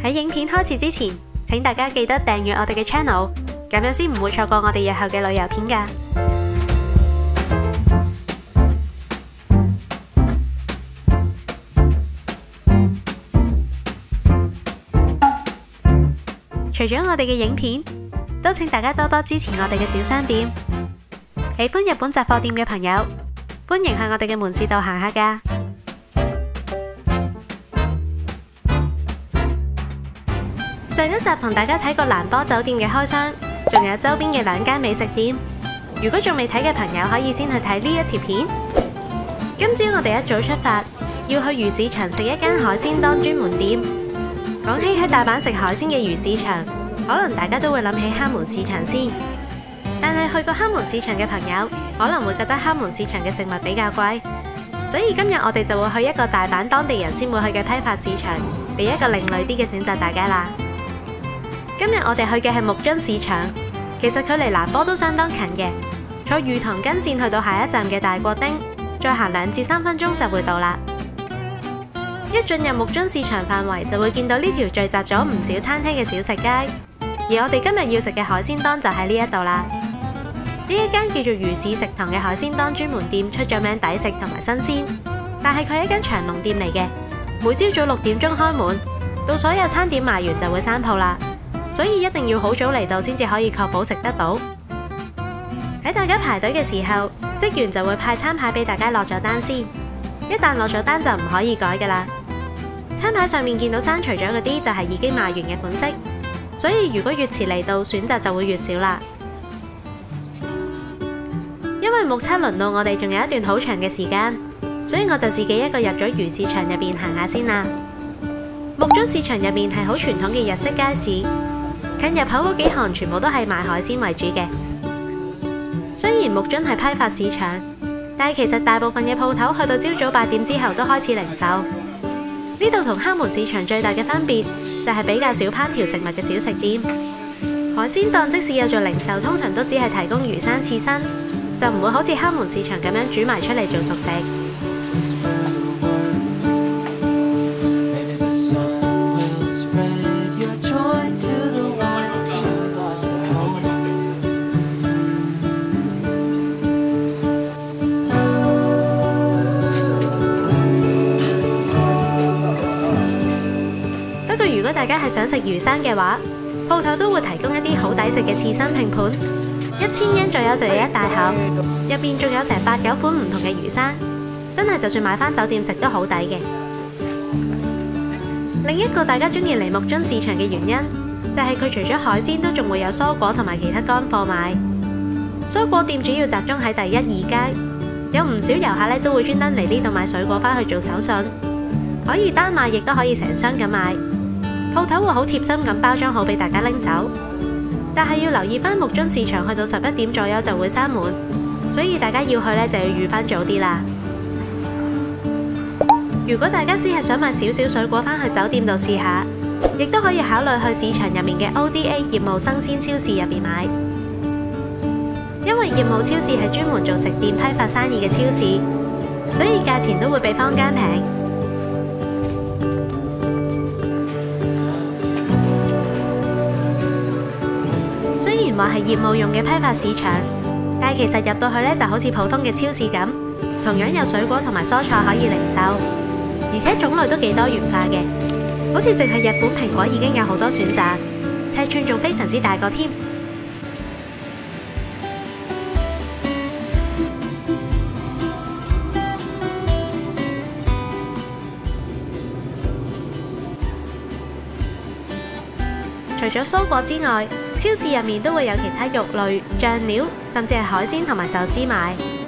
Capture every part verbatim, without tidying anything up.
喺影片開始之前，請大家記得訂閱我哋嘅 channel， 咁樣先唔會錯過我哋日後嘅旅遊片㗎。除咗我哋嘅影片，都請大家多多支持我哋嘅小商店。喜歡日本雜貨店嘅朋友，歡迎去我哋嘅門市度行下㗎。上一集同大家睇過蘭波酒店嘅開箱，仲有周邊嘅兩間美食店。如果仲未睇嘅朋友，可以先去睇呢一條片。今朝我哋一早出發，要去魚市場食一間海鮮檔專門店。講起喺大阪食海鮮嘅魚市場，可能大家都會諗起蝦門市場先。但係去過蝦門市場嘅朋友，可能會覺得蝦門市場嘅食物比較貴，所以今日我哋就會去一個大阪當地人先會去嘅批發市場，俾一個另類啲嘅選擇大家啦。今日我哋去嘅係木津市場，其實距離蘭波都相當近嘅，坐御堂根線去到下一站嘅大國町，再行兩至三分鐘就會到啦。一進入木津市場範圍，就會見到呢條聚集咗唔少餐廳嘅小食街，而我哋今日要食嘅海鮮檔就喺呢一度啦。呢一間叫做魚市食堂嘅海鮮檔專門店出咗名抵食同埋新鮮，但係佢係一間長龍店嚟嘅，每朝早六點鐘開門，到所有餐點賣完就會閂鋪啦。所以一定要好早嚟到先至可以確保食得到。喺大家排隊嘅時候，職員就會派餐牌俾大家落咗單先。一旦落咗單就唔可以改㗎啦。餐牌上面見到刪除咗嗰啲就係已經賣完嘅款式，所以如果越遲嚟到，選擇就會越少啦。因為目測輪到我哋仲有一段好長嘅時間，所以我就自己一個入咗魚市場入邊行下先啦。木津市場入面係好傳統嘅日式街市。近入口嗰幾行全部都係賣海鮮為主嘅。雖然木津係批發市場，但係其實大部分嘅鋪頭去到朝早八點之後都開始零售。呢度同蝦門市場最大嘅分別就係比較少烹調食物嘅小食店。海鮮檔即使有做零售，通常都只係提供魚生刺身，就唔會好似蝦門市場咁樣煮埋出嚟做熟食。如果大家係想食魚生嘅話，鋪頭都會提供一啲好抵食嘅刺身拼盤，一千yen左右就有一大盒，入邊仲有成八九款唔同嘅魚生，真係就算買返酒店食都好抵嘅。另一個大家中意嚟木津市場嘅原因，就係佢除咗海鮮，都仲會有蔬果同埋其他乾貨賣。蔬果店主要集中喺第一二街，有唔少遊客咧都會專登嚟呢度買水果返去做手信，可以單買，亦都可以成箱咁買。鋪頭會好貼心咁包裝好俾大家拎走，但係要留意返木津市場去到十一點左右就會閂門，所以大家要去呢就要預返早啲啦。如果大家只係想買少少水果返去酒店度試下，亦都可以考慮去市場入面嘅 O D A 業務生鮮超市入邊買，因為業務超市係專門做食店批發生意嘅超市，所以價錢都會比坊間平。雖然話係業務用嘅批發市場，但係其實入到去呢就好似普通嘅超市咁，同樣有水果同埋蔬菜可以零售，而且種類都幾多元化嘅，好似淨係日本蘋果已經有好多選擇，尺寸仲非常之大個添。除咗蔬果之外，超市入面都會有其他肉類、醬料，甚至係海鮮同埋壽司賣。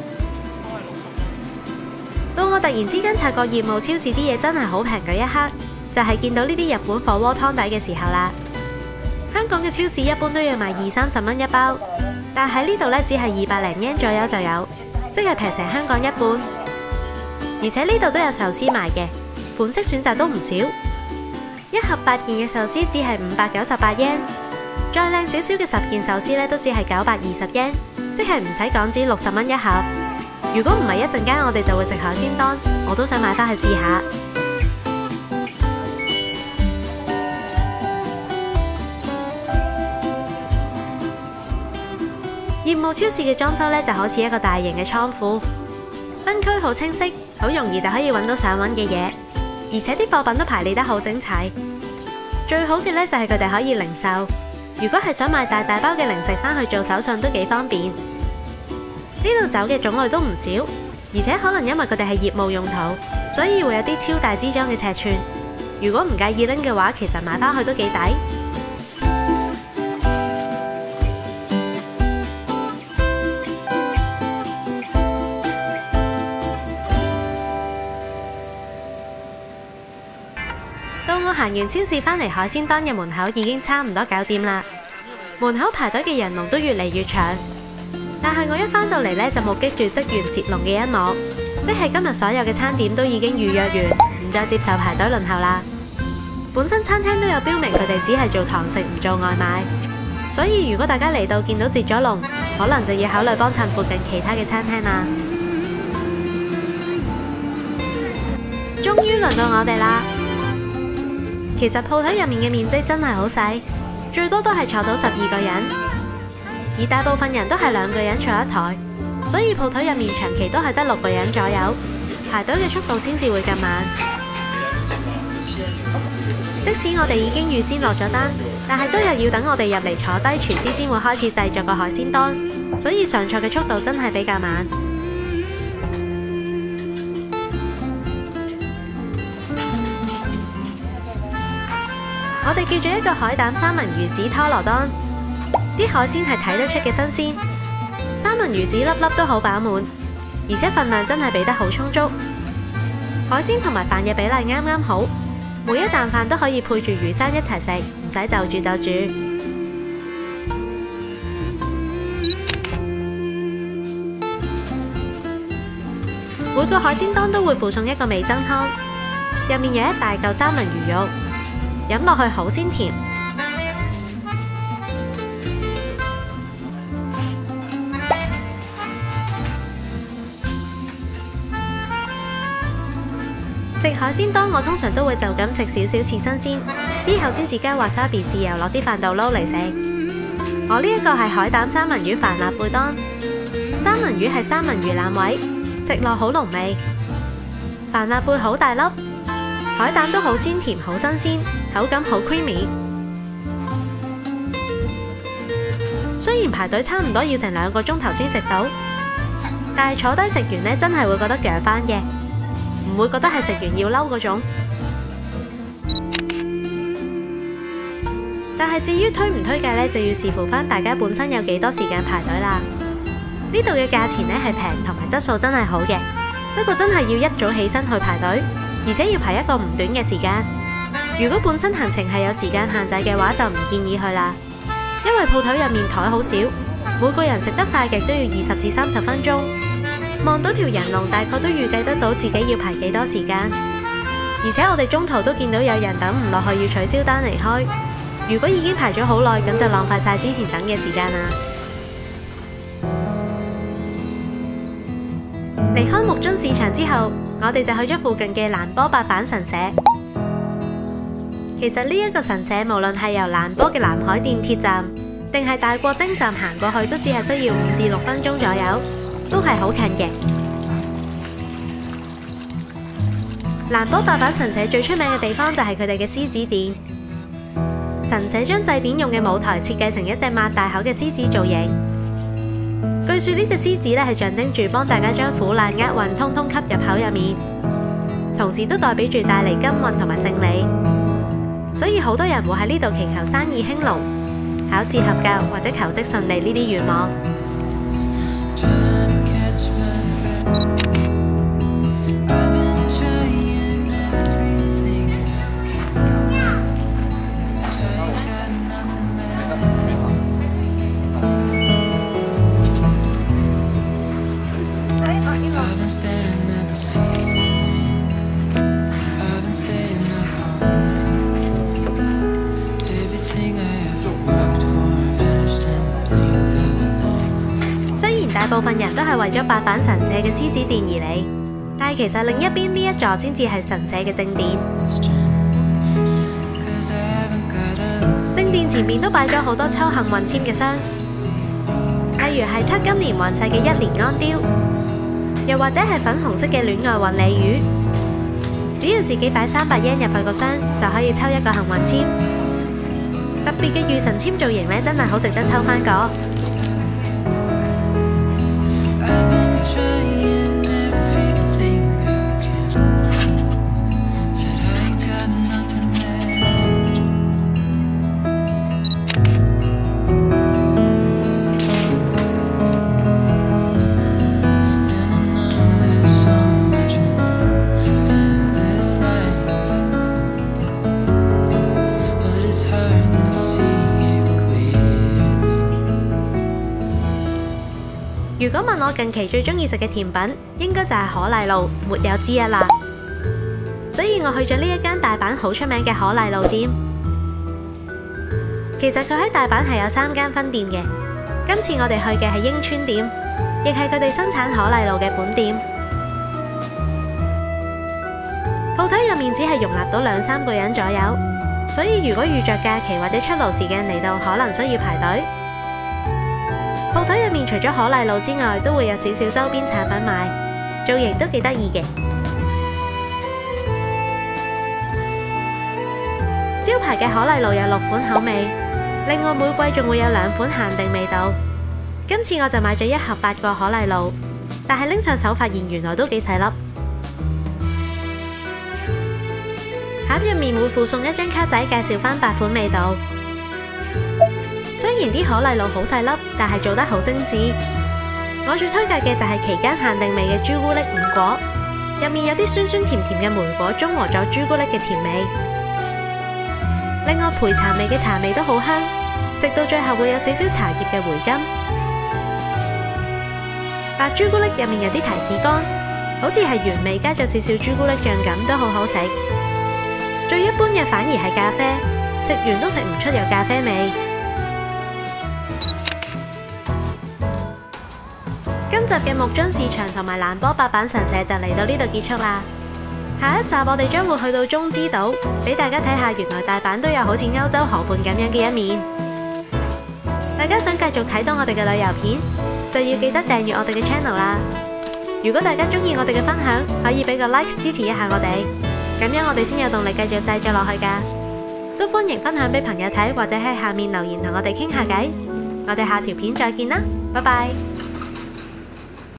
到我突然之間察覺業務超市啲嘢真係好平嘅一刻，就係見到呢啲日本火鍋湯底嘅時候啦。香港嘅超市一般都要賣二三十蚊一包，但喺呢度呢，只係二百零yen左右就有，即係平成香港一半。而且呢度都有壽司賣嘅，款式選擇都唔少。一盒八件嘅壽司只係五百九十八yen，再靚少少嘅十件壽司咧都只係九百二十yen，即係唔使港紙六十蚊一盒。如果唔係一陣間我哋就會食海鮮檔，我都想買返去試下。 業務超市嘅裝修呢，就好似一個大型嘅倉庫，分區好清晰，好容易就可以揾到想揾嘅嘢，而且啲貨品都排列得好整齊。最好嘅呢，就係佢哋可以零售，如果係想買大大包嘅零食返去做手信都幾方便。呢度酒嘅種類都唔少，而且可能因為佢哋係業務用途，所以會有啲超大支裝嘅尺寸。如果唔介意拎嘅話，其實買返去都幾抵。到我行完超市返嚟海鮮檔嘅門口，已經差唔多搞掂啦。門口排隊嘅人龍都越嚟越長，但係我一返到嚟呢，就目擊住職員截龍嘅一幕，即係今日所有嘅餐點都已經預約完，唔再接受排隊輪候啦。本身餐廳都有標明佢哋只係做堂食唔做外賣，所以如果大家嚟到見到截咗龍，可能就要考慮幫襯附近其他嘅餐廳啦。終於輪到我哋啦！其實鋪頭入面嘅面積真係好細，最多都係坐到十二個人，而大部分人都係兩個人坐一台，所以鋪頭入面長期都係得六個人左右，排隊嘅速度先至會咁慢。即使我哋已經預先落咗單，但係都有要等我哋入嚟坐低，廚師先會開始製作個海鮮檔，所以上菜嘅速度真係比較慢。我哋叫咗一個海膽三文魚子拖羅當，啲海鮮係睇得出嘅新鮮，三文魚子粒粒都好飽滿，而且份量真係俾得好充足，海鮮同埋飯嘅比例啱啱好，每一啖飯都可以配住魚生一齊食，唔使就住就住。每個海鮮檔都會附送一個味噌湯，入面有一大嚿三文魚肉。飲落去好鮮甜，食海鮮檔我通常都會就咁食少少刺身先，之後先至加華沙比豉油落啲飯度撈嚟食。我呢一個係海膽三文魚帆立貝當，三文魚係三文魚腩位，食落好濃味，帆立貝好大粒。海膽都好鮮甜，好新鮮，口感好 creamy。雖然排隊差唔多要成兩個鐘頭先食到，但係坐低食完呢，真係會覺得養返嘅，唔會覺得係食完要嬲嗰種。但係至於推唔推介呢，就要視乎返大家本身有幾多時間排隊啦。呢度嘅價錢呢係平，同埋質素真係好嘅，不過真係要一早起身去排隊。而且要排一個唔短嘅時間，如果本身行程係有時間限制嘅話，就唔建議去啦。因為鋪頭入面台好少，每個人食得快極都要二十至三十分鐘。望到條人龍，大概都預計得到自己要排幾多時間。而且我哋中途都見到有人等唔落去要取消單離開。如果已經排咗好耐，咁就浪費晒之前等嘅時間啦。離開木津市場之後，我哋就去咗附近嘅蘭波八坂神社。其實呢一個神社，無論係由蘭波嘅南海電鐵站，定係大國町站行過去，都只係需要五至六分鐘左右，都係好近嘅。蘭波八坂神社最出名嘅地方就係佢哋嘅獅子殿。神社將祭典用嘅舞台設計成一隻擘大口嘅獅子造型。據說呢隻獅子咧係象徵住幫大家將苦難厄運通通吸入口入面，同時都代表住帶嚟金運同埋勝利，所以好多人會喺呢度祈求生意興隆、考試合格或者求職順利呢啲願望。大部分人都係為咗八坂神社嘅獅子殿而嚟，但係其實另一邊呢一座先至係神社嘅正殿。正殿前面都擺咗好多抽幸運籤嘅箱，嗌譬如係測今年運勢嘅一年安雕，又或者係粉紅色嘅戀愛運利魚。只要自己擺三百 yen 入去個箱，就可以抽一個幸運籤。特別嘅御神籤造型呢，真係好值得抽返個。如果問我近期最中意食嘅甜品，應該就係可麗露，沒有之一啦。所以我去咗呢一間大阪好出名嘅可麗露店。其實佢喺大阪係有三間分店嘅。今次我哋去嘅係英川店，亦係佢哋生產可麗露嘅本店。鋪頭入面只係容納到兩三個人左右，所以如果遇着假期或者出爐時間嚟到，可能需要排隊。鋪頭入面除咗可麗露之外，都會有少少周邊產品賣，造型都幾得意嘅。招牌嘅可麗露有六款口味，另外每季仲會有兩款限定味道。今次我就買咗一盒八個可麗露，但係拎上手發現原來都幾細粒。盒入面會附送一張卡仔，介紹返八款味道。雖然啲可麗露好細粒，但係做得好精緻。我最推介嘅就係期間限定味嘅朱古力五果，入面有啲酸酸甜甜嘅莓果，中和咗朱古力嘅甜味。另外焙茶味嘅茶味都好香，食到最後會有少少茶葉嘅回甘。白朱古力入面有啲提子乾，好似係原味加咗少少朱古力醬咁，都好好食。最一般嘅反而係咖啡，食完都食唔出有咖啡味。今集嘅木津市場同埋蘭波八坂神社就嚟到呢度結束啦。下一集我哋將會去到中之島，俾大家睇下原來大阪都有好似歐洲河畔咁樣嘅一面。大家想繼續睇到我哋嘅旅遊片，就要記得訂閱我哋嘅 channel 啦。如果大家中意我哋嘅分享，可以俾個 like 支持一下我哋，咁樣我哋先有動力繼續製作落去噶。都歡迎分享俾朋友睇，或者喺下面留言同我哋傾下偈。我哋下條片再見啦，拜拜。